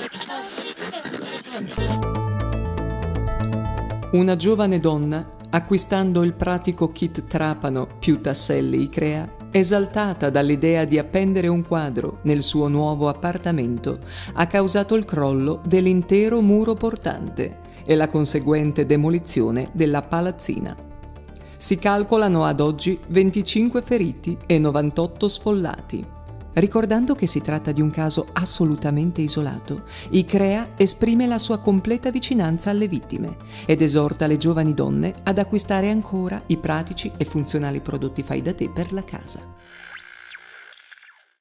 Una giovane donna, acquistando il pratico kit trapano più tasselli Icrea, esaltata dall'idea di appendere un quadro nel suo nuovo appartamento, ha causato il crollo dell'intero muro portante e la conseguente demolizione della palazzina. Si calcolano ad oggi 25 feriti e 98 sfollati. Ricordando che si tratta di un caso assolutamente isolato, Icrea esprime la sua completa vicinanza alle vittime ed esorta le giovani donne ad acquistare ancora i pratici e funzionali prodotti fai da te per la casa.